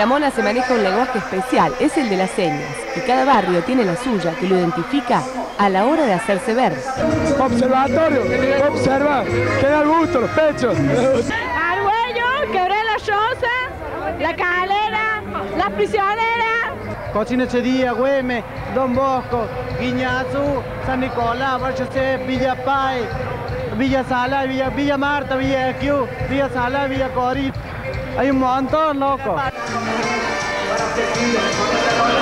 La Mona se maneja un lenguaje especial, es el de las señas, y cada barrio tiene la suya que lo identifica a la hora de hacerse ver. Observatorio, observa, que da gusto los pechos. Argüello, Quebré la Choza, La Calera, Las Prisioneras. Cocina Chería, Güemes, Don Bosco, Guiñazú, San Nicolás, Barchacé, Villa Pay, Villa Sala, Villa Marta, Villa Equiu, Villa Sala, Villa Coril. Hay un montón, loco.